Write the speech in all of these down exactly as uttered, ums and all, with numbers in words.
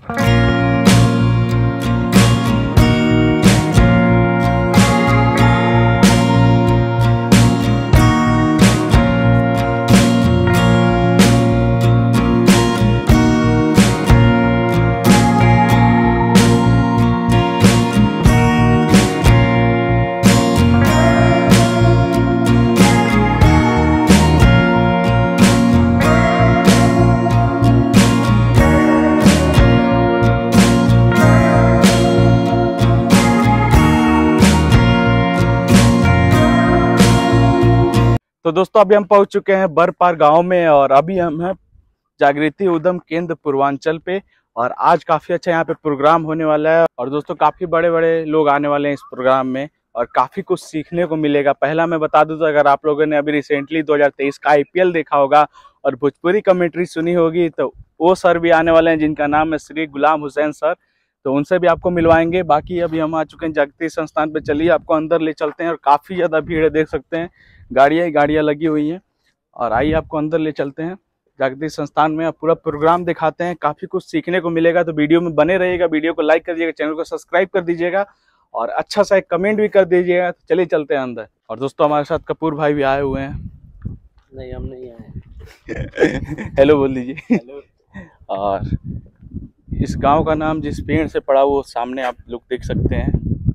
तो दोस्तों अभी हम पहुंच चुके हैं बरपार गांव में और अभी हम हैं जागृति उद्यम केंद्र पूर्वांचल पे। और आज काफी अच्छा यहाँ पे प्रोग्राम होने वाला है और दोस्तों काफी बड़े बड़े लोग आने वाले हैं इस प्रोग्राम में और काफी कुछ सीखने को मिलेगा। पहला मैं बता दूं तो अगर आप लोगों ने अभी रिसेंटली दो हज़ार तेईस का आईपीएल देखा होगा और भोजपुरी कमेंट्री सुनी होगी तो वो सर भी आने वाले हैं जिनका नाम है श्री गुलाम हुसैन सर। तो उनसे भी आपको मिलवाएंगे। बाकी अभी हम आ चुके हैं जागृति संस्थान पे, चलिए आपको अंदर ले चलते हैं। और काफी ज्यादा भीड़ है, देख सकते हैं गाड़ियां ही गाड़ियां लगी हुई हैं। और आइए आपको अंदर ले चलते हैं जागृति संस्थान में, पूरा प्रोग्राम दिखाते हैं। काफी कुछ सीखने को मिलेगा, तो वीडियो में बने रहिएगा। वीडियो को लाइक कर दीजिएगा, चैनल को सब्सक्राइब कर दीजिएगा और अच्छा सा एक कमेंट भी कर दीजिएगा। तो चलिए चलते हैं अंदर। और दोस्तों हमारे साथ कपूर भाई भी आए हुए हैं। नहीं हम नहीं आए। हेलो बोल दीजिए। और इस गांव का नाम जिस पेड़ से पड़ा वो सामने आप लोग देख सकते हैं।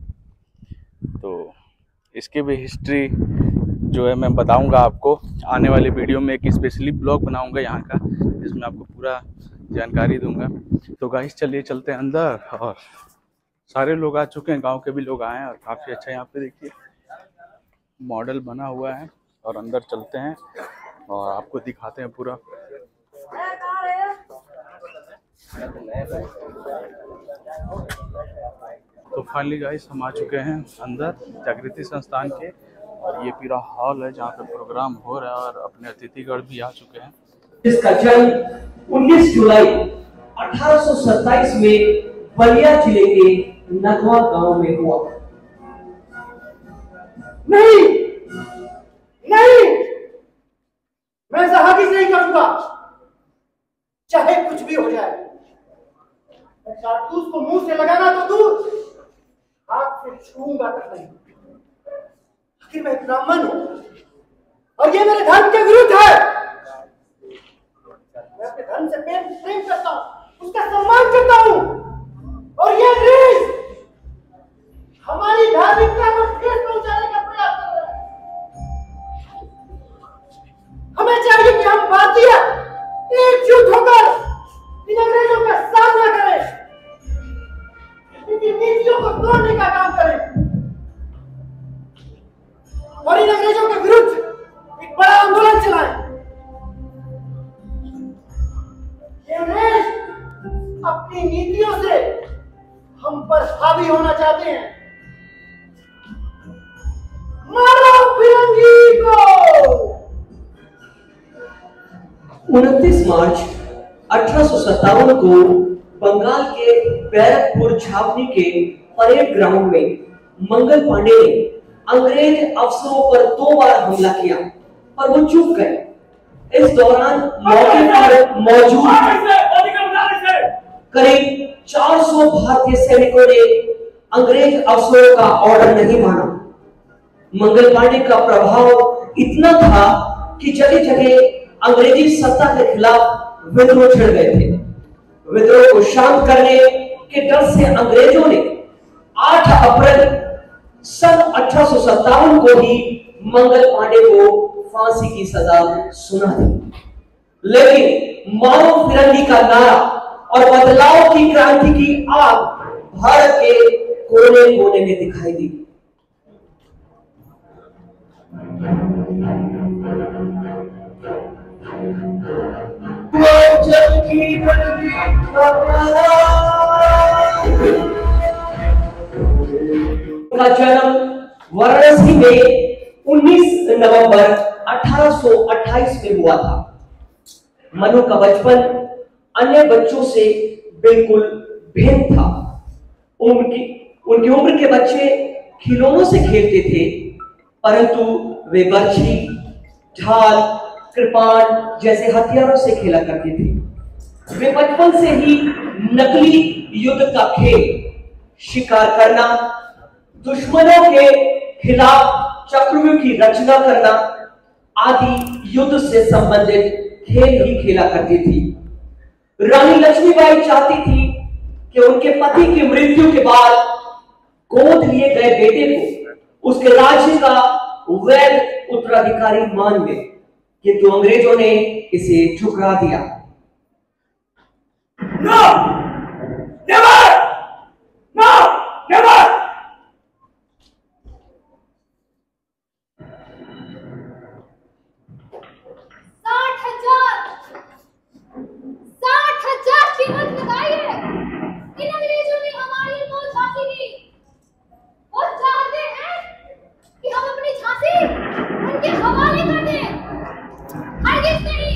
तो इसकी भी हिस्ट्री जो है मैं बताऊंगा आपको आने वाले वीडियो में। एक स्पेशली ब्लॉग बनाऊंगा यहाँ का जिसमें आपको पूरा जानकारी दूंगा। तो गाइस चलिए चलते हैं अंदर। और सारे लोग आ चुके हैं, गांव के भी लोग आए हैं और काफ़ी अच्छा यहाँ पे देखिए मॉडल बना हुआ है। और अंदर चलते हैं और आपको दिखाते हैं पूरा। तो फाइनली गाइस हम आ चुके हैं अंदर जागृति संस्थान के और ये पूरा हॉल है जहाँ पे प्रोग्राम हो रहा है और अपने अतिथिगण भी आ चुके हैं। इसका जन्म उन्नीस जुलाई अठारह सौ सत्ताईस में बलिया जिले के नगवा गांव में हुआ। नहीं नहीं मैं जहादी नहीं करूंगा, चाहे कुछ भी हो जाए। मैं कारतूस को मुंह से लगाना तो दूर, हाथ से छूंगा तक नहीं। आखिर मैं ब्राह्मण हूं और ये मेरे धर्म के विरुद्ध है। मैं अपने धर्म से प्रेम प्रेम करता हूं, उसका सम्मान करता हूं और ये अंग्रेज हमारी धार्मिकता को ठेस पहुंचाने का प्रयास कर रहा है। हमें चाहिए कि हम भारतीय एकजुट होकर इन अंग्रेजों का सामना करें, इनकी नीतियों को तोड़ने का काम करें और इन अंग्रेजों के विरुद्ध एक बड़ा आंदोलन चलाएं। ये अंग्रेज अपनी नीतियों से हम पर हावी होना चाहते हैं। मारो फिरंगी को। उनतीस मार्च अठारह सौ सत्तावन को बंगाल के बैरकपुर छावनी के परेड ग्राउंड में मंगल पांडे ने अंग्रेज अफसरों पर दो बार हमला किया और वो चूक गए। इस दौरान मौके पर मौजूद करीब चार सौ भारतीय सैनिकों ने अंग्रेज अफसरों का ऑर्डर नहीं माना। मंगल पांडे का प्रभाव इतना था कि जगह जगह अंग्रेजी सत्ता के खिलाफ विद्रोह छिड़ गए थे। विद्रोह को शांत करने के डर से अंग्रेजों ने आठ अप्रैल सन अठारह सौ सत्तावन को ही मंगल पांडे को फांसी की सजा सुना दी। लेकिन मारो फिरंगी का नारा और बदलाव की क्रांति की आग भारत के कोने कोने में दिखाई दी। का जन्म वाराणसी में उन्नीस नवंबर अठारह सौ अट्ठाईस में हुआ था। मनु का बचपन अन्य बच्चों से बिल्कुल भिन्न था। उनकी उनकी उम्र के बच्चे खिलौनों से खेलते थे, परंतु वे बर्छी, ढाल, कृपाण जैसे हथियारों से खेला करते थे। वे बचपन से ही नकली युद्ध का खेल, शिकार करना, दुश्मनों के खिलाफ चक्रव्यूह की रचना करना आदि युद्ध से संबंधित खेल ही खेला करती थी। रानी लक्ष्मीबाई चाहती थी कि उनके पति की मृत्यु के बाद गोद लिए गए बेटे को उसके राज्य का वैध उत्तराधिकारी मान ले, किंतु अंग्रेजों ने इसे ठुकरा दिया। No! Never! No! Never! साठ हजार साठ हजार कीमत लगाई है। इन अंग्रेजों ने हमारी मौत झांसी की। वो चाहते हैं कि हम अपनी झांसी उनके हवाले कर दें। हरगिज़ नहीं।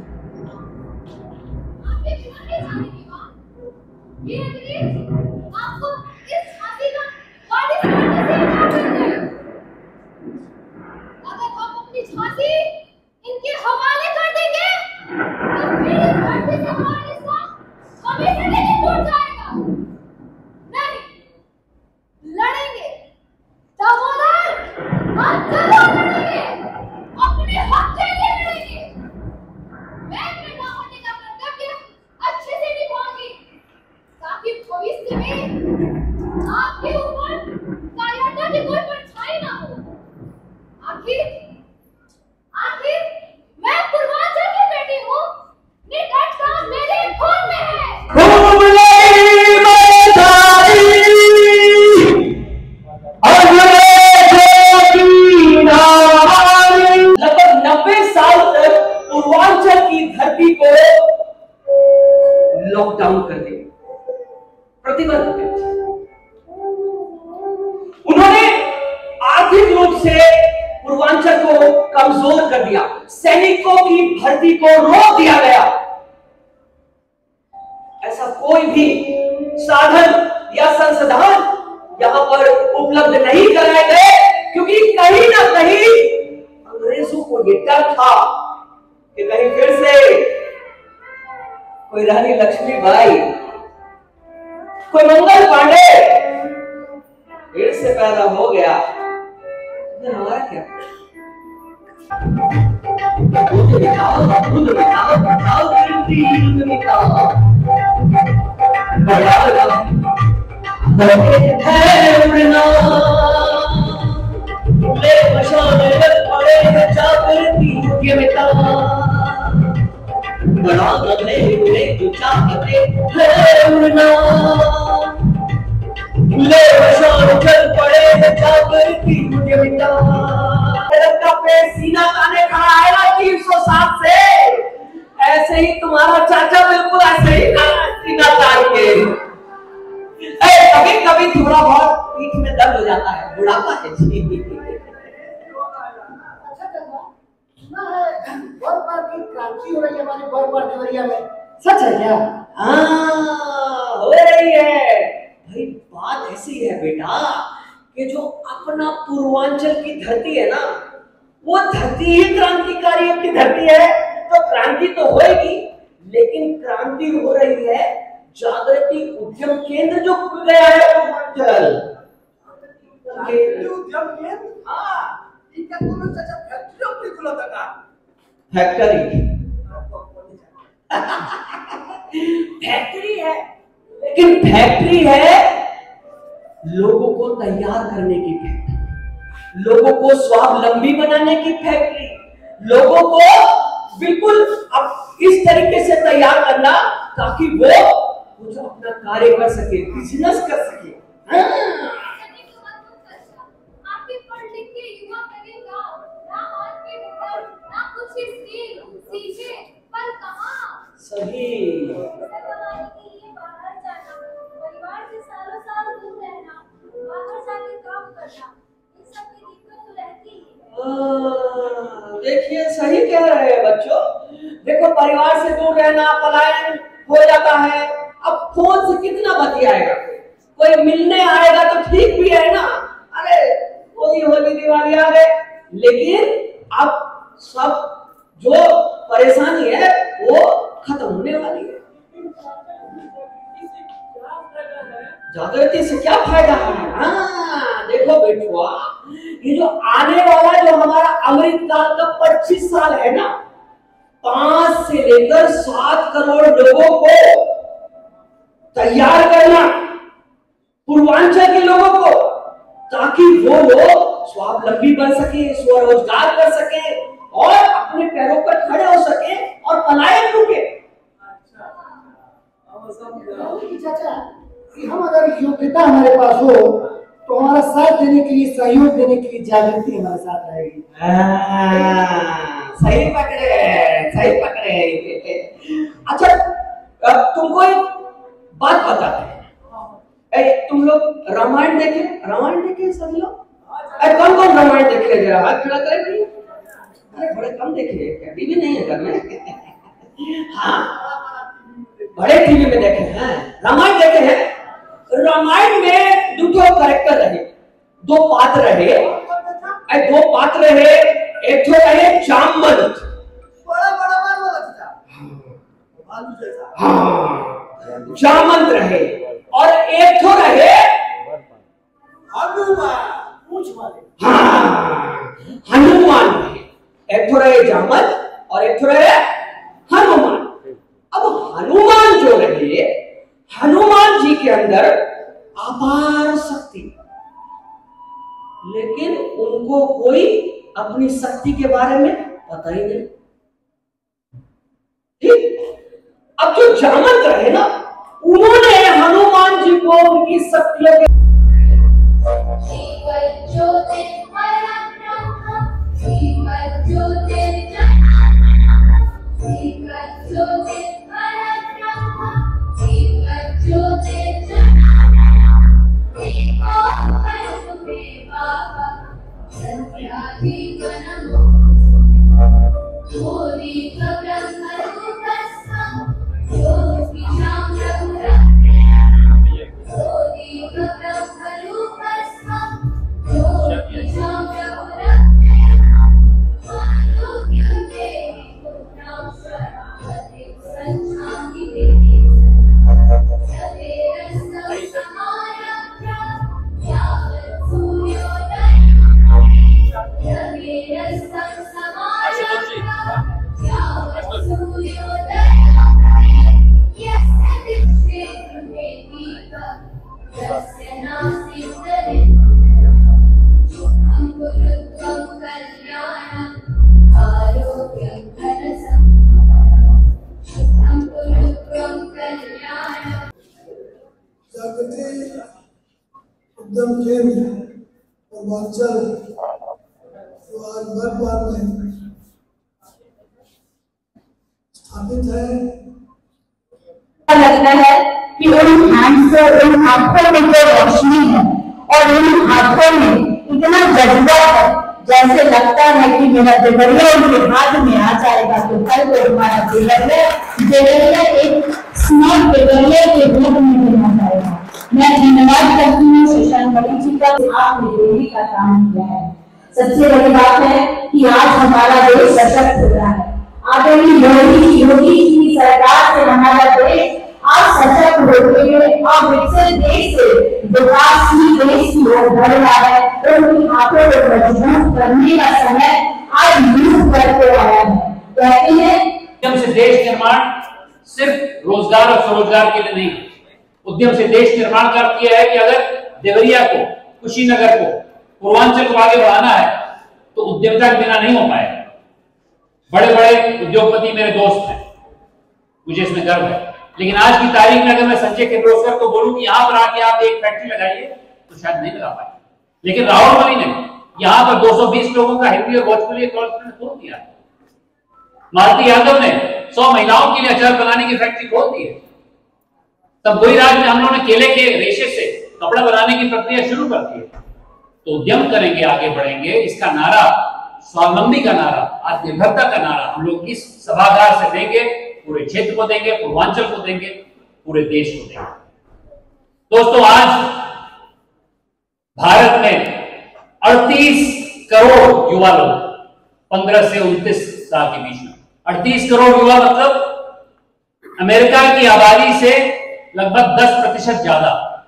आपके बिना नहीं जानेंगे मां। ये अंग्रेज आपको इस झांसी का वारिस बनने से इनकार कर दें। अगर हम अपनी झांसी इनके हवाले कर देंगे तो फिर इस धरती से हमारा रिश्ता हमेशा के लिए टूट जाएगा। नहीं, लड़ेंगे दामोदर, हम जरूर लड़ेंगे, अपने हक के लिए लड़ेंगे। मैं अपने दामोदर का कर्तव्य अच्छे से निभाऊंगी ताकि भविष्य में आपके ऊपर कायरता की कोई परछाई ना हो। आखिर आखिर मैं पूर्वांचल की बेटी हूँ, निकट का मेरे खून में है। खूब लड़ी मैदानी, अंग्रेजों की नाराज़गी। लगभग नब्बे साल तक पूर्वांचल की धरती को लॉकडाउन कर दिया, प्रतिबंध कर दिया। उन्होंने आर्थिक रूप से पूर्वांचल को कमजोर कर दिया, सैनिकों की भर्ती को रोक दिया गया। ऐसा कोई भी साधन या संसाधन यहां पर उपलब्ध नहीं कराए गए, क्योंकि कहीं ना कहीं अंग्रेजों को यह डर था कि कहीं फिर से कोई रानी लक्ष्मीबाई, कोई मंगल पांडे फिर से पैदा हो गया। हमारा क्या दूध मिटाओ, दूध मिटाओ, मिटाओ गिरती दूध मिटाओ। बड़ा है उड़ना, ले मशाले पड़े जागृति के मिटाओ। बड़ा गले उड़े जो चाहते है उड़ना, ले मशाल चल पड़े जागृति के मिटाओ। का पेड़ सीना ताने खड़ा है ना तीन सौ सात से, ऐसे ही तुम्हारा चाचा बिल्कुल ऐसे ही सीना तान के। कभी कभी थोड़ा बहुत पीठ में दर्द हो जाता है, बुढ़ापा है जी। बर्फबार की क्रांति हो रही है हमारे बर्फबार देवरिया में, सच है क्या? हाँ हो रही है भाई। बात ऐसी है बेटा कि जो अपना पूर्वांचल की धरती है ना, वो धरती ही क्रांतिकारी की धरती है। तो क्रांति तो होगी, लेकिन क्रांति हो रही है जागृति उद्यम केंद्र जो खुल गया है पूर्वांचल। उद्यम केंद्र, हाँ, इनका कोनो चाचा फैक्ट्री अपनी खुला था। फैक्ट्री फैक्ट्री है, लेकिन फैक्ट्री है लोगों को तैयार करने की फैक्ट्री, लोगों को स्वावलंबी बनाने की फैक्ट्री, लोगों को बिल्कुल अब इस तरीके से तैयार करना ताकि वो कुछ अपना कार्य कर सके, बिजनेस कर सके। आपके पढ़ लिख के युवा करेगा ना, आज के भीतर ना कुछ सीखे, पर कहाँ सही बाहर जाना, परिवार से सालों साल दूर रहना, बाहर जाके काम करना, इन सब की दिक्कत तो रहती ही है। देखिए सही कह रहे हैं बच्चों। देखो परिवार से दूर रहना, पलायन हो जाता है। अब फोन से कितना बतियाएगा, कोई मिलने आएगा तो ठीक भी है ना, अरे होली होली दिवाली आ गए, लेकिन अब सब जो परेशानी है वो खत्म होने वाली है। जागृति से क्या फायदा है? हाँ देखो बेटुआ, ये जो आने वाला जो हमारा अमृत काल का पच्चीस साल है ना, पांच से लेकर सात करोड़ लोगों को तैयार करना, पूर्वांचल के लोगों को, ताकि वो लोग स्वावलंबी बन सके, स्वरोजगार कर सके और अपने पैरों पर खड़े हो सके और पलायन रुके। चाचा, हम अगर योग्यता हमारे पास हो तो हमारा साथ देने के लिए, सहयोग देने के लिए जागृति हमारे साथ रहेगी। सही पकड़े, सही पकड़े। अच्छा तुमको एक बात बताते हैं, तुम लोग रामायण देखे? रामायण देखे सभी लोग? अरे कौन कौन रामायण देखे? जरा हाथ खड़ा करें। अरे बड़े कम देखे, टीवी नहीं है घर में। हाँ बड़े टीवी में देखे हैं, रामायण देखे हैं। रामायण में दो कैरेक्टर रहे, दो पात्र रहे, दो पात्र रहे। एक तो रहे जामवंत, बड़ा बड़ा बाल वाला चाचा, भालू जैसा। हाँ जामवंत रहे, और एक तो रहे हनुमान, पूछ वाले। हाँ हनुमान रहे। एक तो रहे जामवंत और एक तो रहे हनुमान। अब हनुमान जो रहे, हनुमान जी के अंदर अपार शक्ति, लेकिन उनको कोई अपनी शक्ति के बारे में पता ही नहीं। ठीक, अब जो जामवंत रहे ना, उन्होंने हनुमान जी को उनकी शक्तियों के उद्यम केंद्र पूर्वांचल जो आज बरपार में स्थापित है। लगता है कि उन हैंड से, उन आंखों में जो रोशनी है और उन हाथों में इतना जज्बा है, जैसे लगता है कि मेरा देवरिया उनके हाथ में आ जाएगा तो कल को हमारा देवरिया देवरिया एक स्मार्ट देवरिया के रूप में बना जाएगा। मैं धन्यवाद करती हूँ शशांक मणि जी का, आपने देवी का काम किया है। सबसे बड़ी बात है कि आज हमारा देश सशक्त हो रहा है। आदरणीय योगी योगी की सरकार से हमारा देश आज सशक्त होते हुए और विकसित देश से विकासशील देश की ओर बढ़ रहा है। उनकी आंखों को मजबूत करने का समय आज यूज करते आया है। कहते हैं से देश निर्माण सिर्फ रोजगार और स्वरोजगार के लिए नहीं, उद्यम से देश निर्माण का अर्थ यह है कि अगर देवरिया को, कुशीनगर को, पूर्वांचल को आगे बढ़ाना है तो उद्यमिता के बिना नहीं हो पाएगा। बड़े बड़े उद्योगपति मेरे दोस्त हैं, मुझे इसमें गर्व है, लेकिन आज की तारीख में अगर मैं संजय किर्लोस्कर को बोलूं कि यहां पर आके आप एक फैक्ट्री लगाइए तो शायद नहीं लगा पाए, लेकिन राहुल मणि ने यहां पर दो सौ बीस लोगों का हिंदी और भोजपुरी कॉलेज खोल दिया। मालती यादव ने सौ महिलाओं के लिए अचार बनाने की फैक्ट्री खोल दी है। तब वही राज्य में हम लोगों ने केले के रेशे से कपड़ा बनाने की प्रक्रिया शुरू कर दी है। तो उद्यम करेंगे, आगे बढ़ेंगे, इसका नारा स्वावलंबी का नारा, आत्मनिर्भरता का नारा हम लोग इस सभागार से देंगे, पूरे क्षेत्र को देंगे, पूर्वांचल को देंगे, पूरे देश को देंगे। दोस्तों, आज भारत में अड़तीस करोड़ युवा लोग पंद्रह से उनतीस साल के बीच में, अड़तीस करोड़ युवा मतलब अमेरिका की आबादी से लगभग दस प्रतिशत ज्यादा।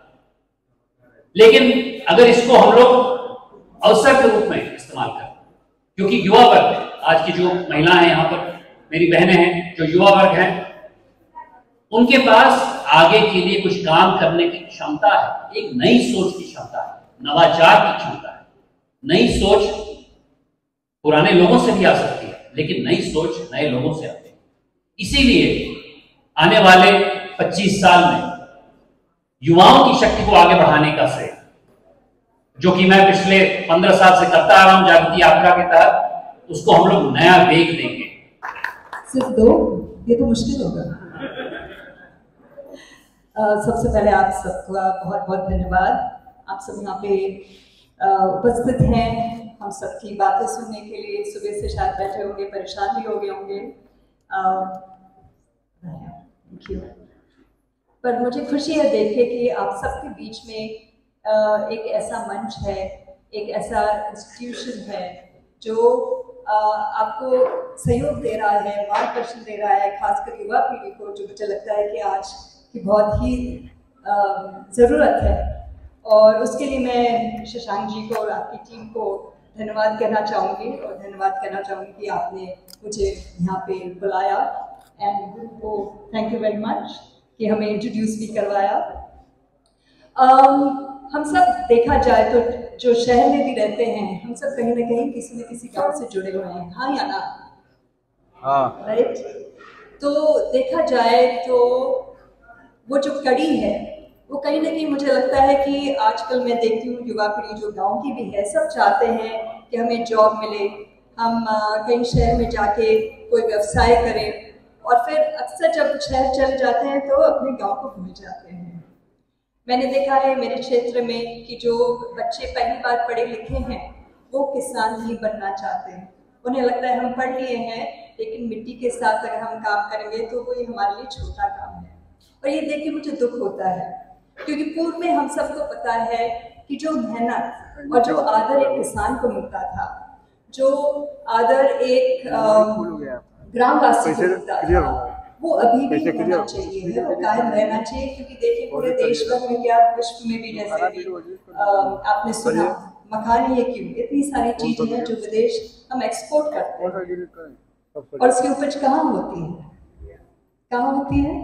लेकिन अगर इसको हम लोग अवसर के रूप में इस्तेमाल करें, क्योंकि युवा वर्ग, आज की जो महिलाएं हैं यहाँ पर, मेरी बहनें हैं जो युवा वर्ग हैं, उनके पास आगे के लिए कुछ काम करने की क्षमता है, एक नई सोच की क्षमता है, नवाचार की क्षमता है। नई सोच पुराने लोगों से भी आ सकती है, लेकिन नई सोच नए लोगों से आती है। इसीलिए आने वाले पच्चीस साल में युवाओं की शक्ति को आगे बढ़ाने का श्रेय, जो कि मैं पिछले पंद्रह साल से करता आ रहा हूं जागृति यात्रा के तहत, उसको हम लोग नया वेग देंगे। सिर्फ दो, ये तो मुश्किल होगा। Uh, सबसे पहले आप सबका बहुत बहुत धन्यवाद। आप सब यहाँ पे uh, उपस्थित हैं, हम सबकी बातें सुनने के लिए। सुबह से शायद बैठे होंगे, परेशान भी हो गए होंगे। Thank you. पर मुझे खुशी है देख के कि आप सबके बीच में uh, एक ऐसा मंच है, एक ऐसा इंस्टीट्यूशन है जो uh, आपको सहयोग दे रहा है, मार्गदर्शन दे रहा है, खासकर युवा पीढ़ी को, जो मुझे लगता है कि आज की बहुत ही ज़रूरत है। और उसके लिए मैं शशांक जी को और आपकी टीम को धन्यवाद कहना चाहूँगी और धन्यवाद कहना चाहूँगी कि आपने मुझे यहाँ पे बुलाया, एंड को थैंक यू वेरी मच कि हमें इंट्रोड्यूस भी करवाया। um, हम सब देखा जाए तो जो शहर में भी रहते हैं, हम सब कहीं ना कहीं किसी न किसी गांव से जुड़े हुए हैं, हाँ या ना? हाँ, राइट। तो देखा जाए तो वो जो कड़ी है, वो कहीं ना कहीं मुझे लगता है कि आजकल मैं देखती हूँ युवा पीढ़ी जो गांव की भी है, सब चाहते हैं कि हमें जॉब मिले, हम कहीं शहर में जाके कोई व्यवसाय करें, और फिर अक्सर जब शहर चले जाते हैं तो अपने गांव को भूल जाते हैं। मैंने देखा है मेरे क्षेत्र में कि जो बच्चे पहली बार पढ़े लिखे हैं वो किसान ही बनना चाहते हैं। उन्हें लगता है हम पढ़ लिए हैं, लेकिन मिट्टी के साथ अगर हम काम करेंगे तो वो ये हमारे लिए छोटा काम है। और ये देख के मुझे दुख होता है, क्योंकि पूर्व में हम सबको पता है कि जो मेहनत और जो आदर एक किसान को मिलता था, जो आदर एक ग्रामवासी को मिलता था, वो अभी भी होना चाहिए, वो कायम रहना चाहिए। क्योंकि देखिए पूरे देश भर में क्या, विश्व में भी, जैसे भी आपने सुना, मखान ये क्यों, इतनी सारी चीजें हैं जो विदेश हम एक्सपोर्ट करते हैं, और उसकी उपज कहाँ होती है? कहाँ होती है?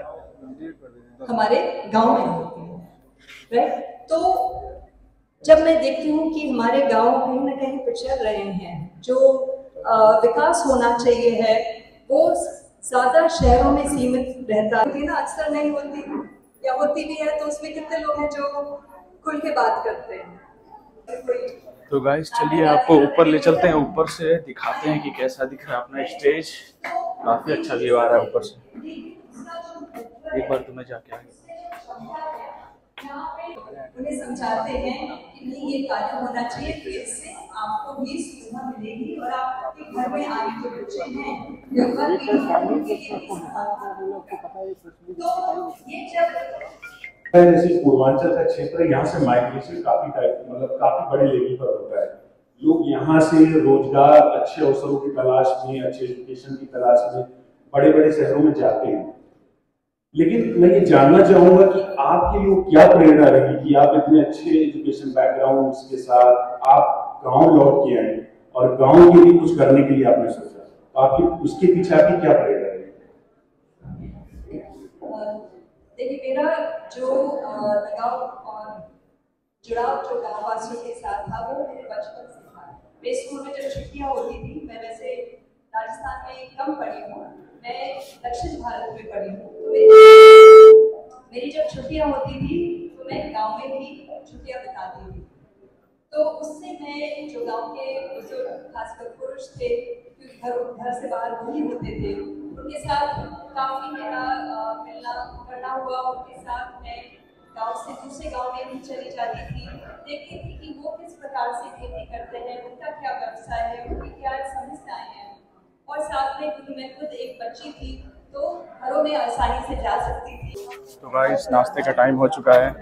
हमारे गांव में होती है, राइट। तो जब मैं देखती हूँ कि हमारे गांव कहीं ना कहीं पिछड़ रहे हैं, जो आ, विकास होना चाहिए है वो ज्यादा शहरों में सीमित रहता है ना, अक्सर नहीं होती, या होती भी है तो उसमें कितने लोग हैं जो खुल के बात करते हैं। तो गाइस चलिए आपको ऊपर ले चलते हैं, ऊपर से दिखाते हैं कि कैसा दिख रहा है अपना स्टेज। काफी अच्छा व्यू आ रहा है ऊपर से, एक बार तुम्हें जाके आगे उन्हें समझाते हैं कि नहीं ये कार्य होना चाहिए, तो इससे आपको भी सुविधा मिलेगी और आपके घर में आने के बच्चे हैं तो जैसे पूर्वांचल का क्षेत्र, यहाँ से माइग्रेशन काफी टाइप मतलब काफी बड़े लेवल पर होता है। लोग यहाँ से रोजगार, अच्छे अवसरों की तलाश में, अच्छे एजुकेशन की तलाश में बड़े बड़े शहरों में जाते हैं। लेकिन मैं ये जानना चाहूंगा कि आपके लिए क्या प्रेरणा रही कि आप इतने अच्छे एजुकेशन बैकग्राउंड के साथ आप गांव लौट के आए और गांव के लिए कुछ करने के लिए आपने सोचा, तो आपकी उसके पीछे आपकी क्या प्रेरणा रही? देखिए मेरा जो लगाव और जुड़ाव जो गाँववासियों के साथ था वो मेरे बचपन से था। मेरे स्कूल में जब छुट्टियाँ होती थी, मैं वैसे राजस्थान में कम पढ़ी हूँ, मैं दक्षिण भारत में पढ़ी हूँ, तो मेरी, मेरी जब छुट्टियाँ होती थी तो मैं गांव में ही छुट्टियाँ बिताती थी। तो उससे मैं जो गांव के बुजुर्ग, खासकर पुरुष थे, क्योंकि घर घर से बाहर वही होते थे, उनके साथ काफ़ी मेरा मिलना करना हुआ। उनके साथ मैं गांव से दूसरे गांव में भी चली जाती थी, देखती थी कि वो किस प्रकार से खेती करते हैं, उनका क्या व्यवसाय है, उनकी क्या समस्याएं हैं। और साथ में क्योंकि मैं खुद एक बच्ची थी तो घरों में आसानी से जा सकती थी। तो गाइस नाश्ते का टाइम हो चुका है।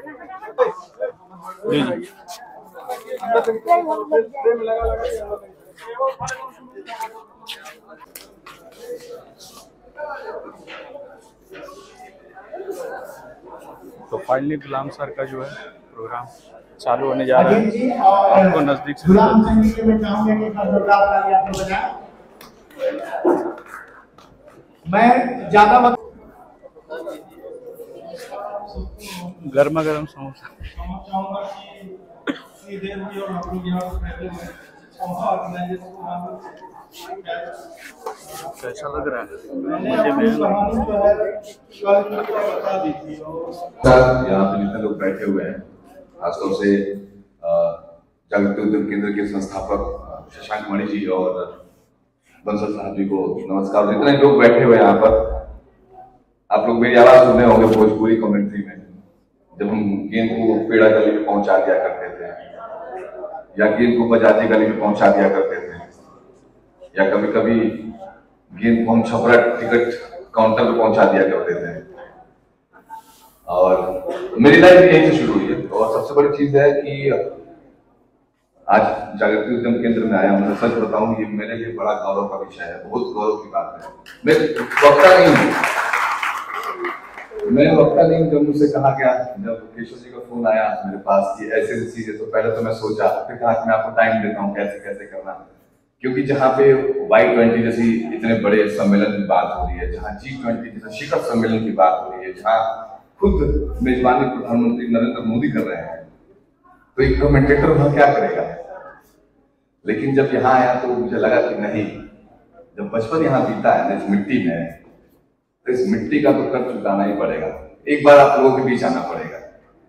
जी जी तो फाइनली गुलाम सर का जो है प्रोग्राम चालू होने जा रहा है, आपको नजदीक से गुलाम संगीत के मैं चाहूंगा कि प्रोग्राम का आपने बताया। मैं ज्यादा वक्त गर्मा गर्म समोसा चाहूंगा कि देर हुई और हम लोग यहाँ बैठे हुए ऑर्गेनाइजेशन कैसा लग रहा है मुझे भी बता दीजिए। सर यहाँ पे जितने लोग बैठे हुए हैं, खासतौर से जागृति उद्यम केंद्र के संस्थापक शशांक मणि जी और बंसल साहब जी को नमस्कार। जितने लोग बैठे हुए हैं यहाँ पर, आप लोग मेरी आवाज सुने होंगे भोजपुरी कमेंट्री में, जब हम गेंद को पेड़ा गली में पहुंचा दिया करते थे, या गेंद को बजाती गली में पहुंचा दिया करते थे, या कभी कभी गेंद को हम छपरा टिकट काउंटर पे पहुंचा दिया करते थे। और मेरी लाइफ यहीं से शुरू हुई है। और सबसे बड़ी चीज है कि आज जागृति उद्यम केंद्र में आया, मैं सच बताऊं ये मेरे लिए बड़ा गौरव का विषय है, बहुत गौरव की बात है। मैं वक्ता नहीं हूँ, मैं वक्ता नहीं हूँ। जब मुझसे कहा गया, जब केशव जी का फोन आया मेरे पास कि ऐसे ऐसी चीजें, तो पहले तो मैं सोचा, फिर कहा कि मैं आपको टाइम देता हूँ कैसे कैसे करना, क्योंकि जहाँ पे वाई ट्वेंटी जैसी इतने बड़े सम्मेलन की बात हो रही है, जहाँ जी ट्वेंटी जैसे शिखर सम्मेलन की बात हो रही है, जहाँ खुद मेजबानी प्रधानमंत्री नरेंद्र मोदी कर रहे हैं, तो एक कमेंटेटर वहां क्या करेगा। लेकिन जब यहाँ आया तो मुझे लगा कि नहीं, जब बचपन यहाँ बीता है ना इस मिट्टी में, तो इस मिट्टी का तो कर चुकाना ही पड़ेगा। एक बार आप लोगों के बीच आना पड़ेगा।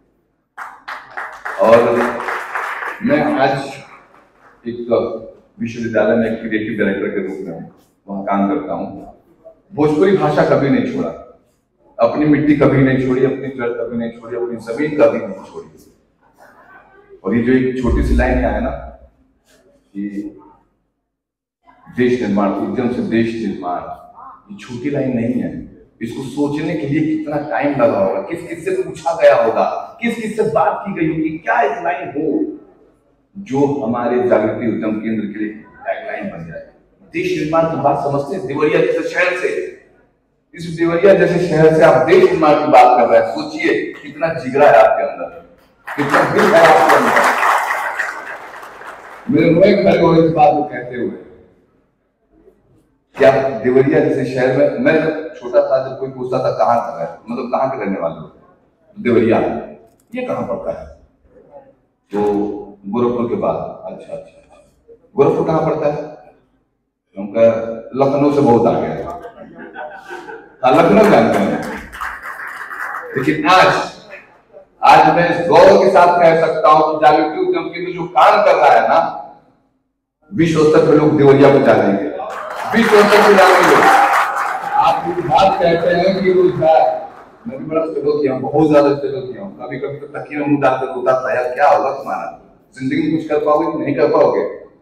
और मैं आज एक विश्वविद्यालय में एक क्रिएटिव डायरेक्टर के रूप में वहां काम करता हूँ। भोजपुरी भाषा कभी नहीं छोड़ा, अपनी मिट्टी कभी नहीं छोड़ी, अपनी जड़ कभी नहीं छोड़ी, अपनी जमीन कभी नहीं छोड़ी। और ये जो एक छोटी सी लाइन है ना कि देश निर्माण, उद्यम से देश निर्माण, ये छोटी लाइन नहीं है। इसको सोचने के लिए कितना टाइम लगा होगा, किस किस से पूछा गया होगा, किस किस से बात की गई होगी, क्या एक लाइन हो जो हमारे जागृति उद्यम केंद्र के लिए टैगलाइन बन जाए। देश निर्माण की बात समझते हैं, देवरिया जैसे शहर से, इस देवरिया जैसे शहर से आप देश निर्माण की बात कर रहे हैं। सोचिए कितना जिगरा है आपके अंदर, कितना दिल है आपके अंदर। मेरे रोए खड़े हो इस बात को कहते हुए क्या देवरिया जैसे शहर में, मैं जब छोटा था, जब कोई पूछता था कहाँ का है, मतलब कहाँ के रहने वाले हो, देवरिया, ये कहाँ पड़ता है, तो गोरखपुर के बाद, अच्छा अच्छा गोरखपुर कहाँ पड़ता है, उनका लखनऊ से बहुत आगे है। हाँ लखनऊ जानते हैं। लेकिन आज आज मैं इस गौरव के साथ कह सकता हूं कि जागृति उद्यम केंद्र जो काम कर रहा है ना, विश्व स्तर पर लोग देवरिया को जानेंगे, विश्व स्तर पर जानेंगे। आप बात कहते हैं कि रोजगार, मैं भी बड़ा स्ट्रगल किया हूँ, बहुत ज्यादा स्ट्रगल किया हूँ। कभी कभी तो तकिया मुंह डालकर रोता था, यार क्या होगा तुम्हारा, जिंदगी में कुछ कर पाओगे कि नहीं कर पाओगे।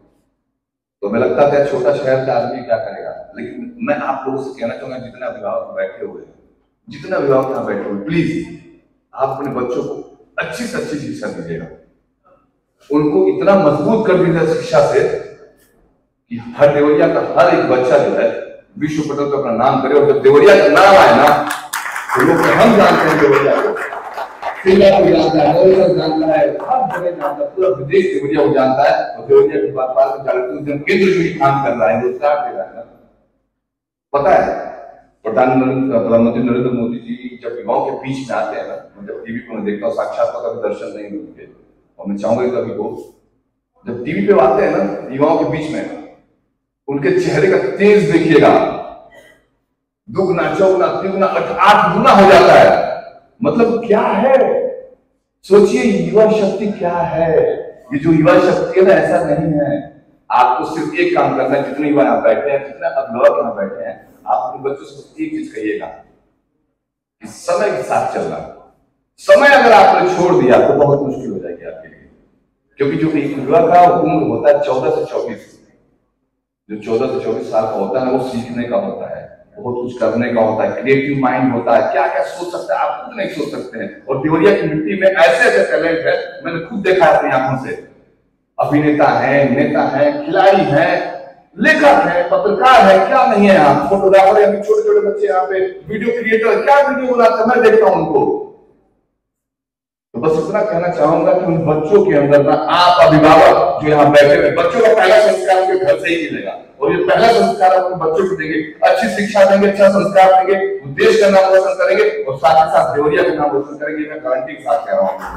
तो मैं लगता था छोटा शहर का आदमी क्या करेगा। लेकिन मैं आप लोगों से कहना चाहूंगा, जितने अभिभावक बैठे हुए जितने अभिभावक यहाँ बैठे हुए प्लीज आप अपने बच्चों को अच्छी से अच्छी शिक्षा दीजिएगा, उनको इतना मजबूत कर दीजिएगा शिक्षा से कि हर देवरिया का हर एक बच्चा जो है विश्व पटल पर अपना नाम करे। और जब देवरिया का नाम आए ना, तो लोग हम जानते हैं देवरिया को, सिंगापुर जानता है, मॉरिशस जानता है, हर जगह जानता है, पूरा विदेश देवरिया को जानता है। और देवरिया के बात बात जागृति उद्यम केंद्र जो काम कर रहा है, रोजगार दे रहा है, पता है प्रधानमंत्री प्रधानमंत्री नरेंद्र मोदी जी जब युवाओं के बीच में आते हैं ना, जब टीवी पर मैं देखता हूँ, साक्षात का कभी दर्शन नहीं मिलते, और मैं चाहूंगा कभी को जब टीवी पे आते हैं ना युवाओं के बीच में, उनके चेहरे का तेज देखिएगा, दुगना चौगुना तिगुना आठ गुना हो जाता है। मतलब क्या है, सोचिए युवा शक्ति क्या है। ये जो युवा शक्ति है ना, ऐसा नहीं है। आपको सिर्फ एक काम करना है, जितने युवा यहाँ बैठे हैं, जितने अभिभावक यहाँ बैठे हैं, आप अपने बच्चों से एक चीज कहिएगा कि समय के साथ चलना। समय अगर आपने छोड़ दिया तो बहुत मुश्किल हो जाएगी आपके लिए, क्योंकि जो एक युवा का उम्र होता है चौदह से चौबीस, जो चौदह से चौबीस साल का होता है ना, वो सीखने का होता है, बहुत कुछ करने का होता है, क्रिएटिव माइंड होता है, क्या क्या सोच सकता है आप खुद नहीं सोच सकते हैं। और देवरिया की मिट्टी में ऐसे ऐसे टैलेंट है, मैंने खुद देखा है अपनी आंखों से। अभिनेता हैं, नेता हैं, खिलाड़ी हैं, लेखक हैं, पत्रकार हैं, क्या नहीं है यहाँ, फोटोग्राफर है, छोटे छोटे बच्चे यहाँ पे वीडियो क्रिएटर, क्या वीडियो बनाते हैं, मैं देखता हूं उनको। तो बस इतना कहना चाहूंगा कि उन बच्चों के अंदर ना, आप अभिभावक जो यहाँ बैठे हुए, बच्चों का पहला संस्कार उनके घर से ही मिलेगा, और ये पहला संस्कार अपने बच्चों को देंगे, अच्छी शिक्षा देंगे, अच्छा संस्कार देंगे, वो देश का नाम रोशन करेंगे और साथ ही साथ देवरिया का नाम रोशन करेंगे। मैं गारंटी के साथ कह रहा हूँ।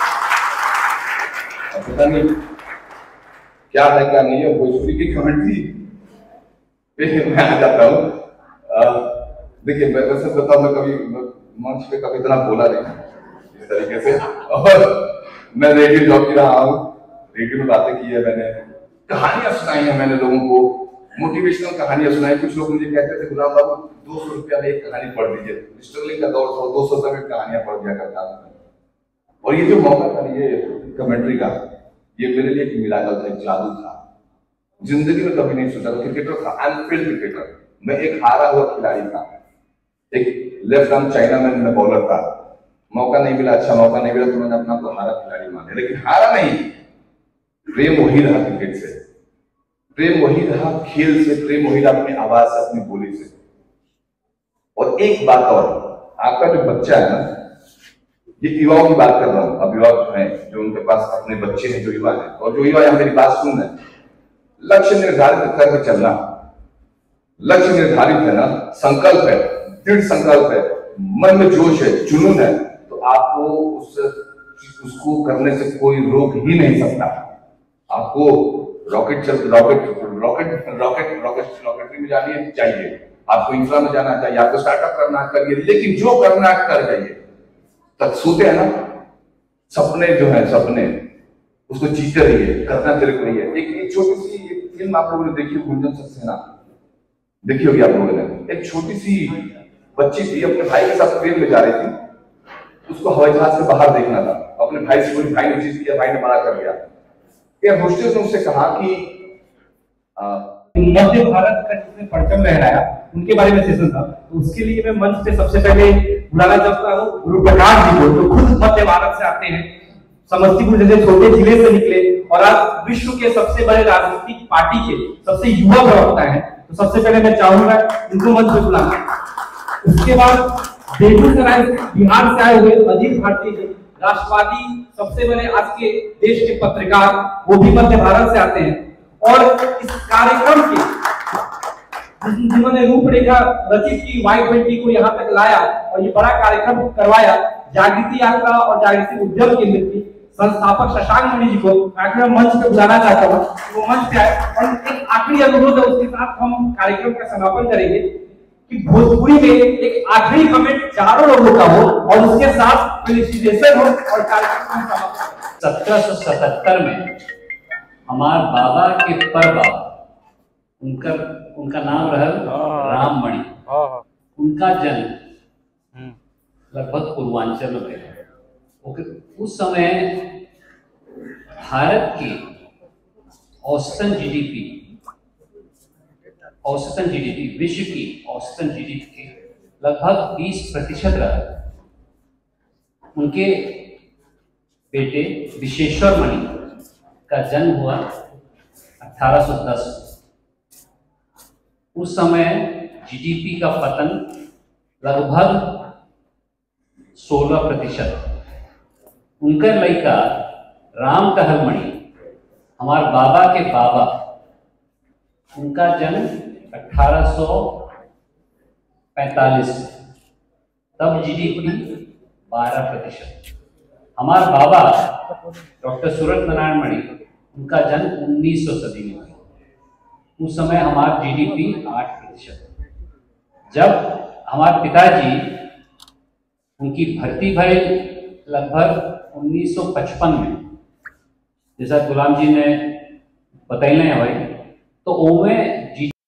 पता नहीं क्या है क्या नहीं है, भोजपुरी की कमेंट्री मैं आ जाता हूँ। देखिए मैं वैसे बताऊँ, मैं कभी मंच पे कभी इतना बोला नहीं इस तरीके से, और मैं रेडियो जॉकी रहा हूँ, रेडियो में बातें की है मैंने, कहानियां सुनाई है मैंने लोगों को, मोटिवेशनल कहानियां सुनाई। कुछ लोग मुझे कहते थे गुलाम बाबू दो सौ रुपया में एक कहानी पढ़ दीजिए, स्ट्रगलिंग का दौर था, दो सौ रुपये में कहानियां पढ़ दिया करता था। और ये जो मौका था ये कमेंट्री का, ये मेरे लिए एक मिराकल था, एक जादू था, जिंदगी में कभी नहीं सोचा था। क्रिकेटर था, आई एम फील्ड क्रिकेटर, मैं एक हारा हुआ खिलाड़ी था, एक लेफ्ट आर्म चाइना मैन में बॉलर था, मौका नहीं मिला, अच्छा मौका नहीं मिला तो मैंने अपना को हारा खिलाड़ी माना, लेकिन हारा नहीं, प्रेम वही रहा क्रिकेट से, प्रेम वही रहा खेल से, प्रेम वही रहा अपनी आवाज से, अपनी बोली से। और एक बात और, आपका जो बच्चा है ना, ये युवाओं की बात कर रहा हूं, अभिभावक जो है, जो उनके पास अपने बच्चे हैं, जो युवा है, और जो युवा यहाँ मेरी बात सुन रहे हैं, लक्ष्य निर्धारित करके चलना, लक्ष्य निर्धारित है ना, संकल्प है, दृढ़ संकल्प है, मन में जोश है, जुनून है, तो आपको उस उसको करने से कोई रोक ही नहीं सकता। आपको रॉकेट चल rocket rocket rocket rocket rocketry में जानी है, चाहिए, आपको इंफ्रा में जाना चाहिए, आपको स्टार्टअप करना करिए, लेकिन जो करना है कर जाइए। तक सोते हैं ना, सपने जो है, सपने उसको जीते रहिए, करना तेरे को रहिए। एक एक छोटी सी फिल्म आप लोगों ने देखी, गुंजन सक्सेना देखी होगी आप लोगों ने। एक छोटी सी बच्ची थी, अपने भाई के साथ ट्रेन में जा रही थी, उसको हवाई जहाज से बाहर देखना था, अपने भाई से बोली, भाई ने जीत किया, भाई ने मना कर दिया। एयर होस्टेस ने उससे कहा कि मध्य भारत का जिसने परचम लहराया उनके बारे में सेशन था, तो उसके लिए मैं मंच पे सबसे पहले बुलाना चाहता हूँ गुरु प्रकाश जी को, जो खुद मध्य भारत से आते हैं, समस्तीपुर जैसे छोटे जिले से निकले और आज विश्व के सबसे बड़े राजनीतिक पार्टी के सबसे युवा प्रवक्ता है। तो सबसे पहले मैं चाहूंगा इनको मंच पे बुलाना। उसके बाद बेगूसराय बिहार से आए हुए अजीत भारती जी, राष्ट्रवादी सबसे बड़े आज के देश के पत्रकार, वो भी मध्य भारत से आते हैं। और इस कार्यक्रम के जिन्होंने रूपरेखा रचित की, वाई ट्वेंटी को यहाँ तक लाया और ये बड़ा कार्यक्रम करवाया, जागृति यात्रा और जागृति उद्यम केंद्र की संस्थापक शशांक मणि जी को मैं मंच पे बुलाना चाहता हूँ, वो मंच पे आए। और एक आखिरी अनुरोध है, उसके साथ हम कार्यक्रम का समापन करेंगे कि भोजपुरी में एक आखिरी कमेंट चारों लोगों का हो और उसके साथ फेलिसिटेशन हो और कार्यक्रम का समापन। सत्रह सौ सतहत्तर में हमारे बाबा के परबाबा, उनका उनका नाम रहल राममणि, उनका जन्म लगभग पूर्वांचल में है। उस समय भारत की औसतन जीडीपी औसतन जीडीपी विश्व की औसतन जीडीपी के लगभग बीस प्रतिशत रहा। उनके बेटे विश्वेश्वर मणि का जन्म हुआ अठारह सौ दस। उस समय जीडीपी का पतन लगभग सोलह प्रतिशत। उनका लड़का राम टहल मणि, हमारे बाबा के बाबा, उनका जन्म अठारह सौ पैंतालीस, तब जीडीपी बारह प्रतिशत। हमारे बाबा डॉक्टर सूरत नारायण मणि, उनका जन्म उन्नीस सौ सदी में हुआ। उस समय हमारा जीडीपी आठ प्रतिशत। जब हमारे पिताजी उनकी भर्ती भई लगभग उन्नीस सौ पचपन में, जैसा गुलाम जी ने बतैले हैं भाई, तो ओमे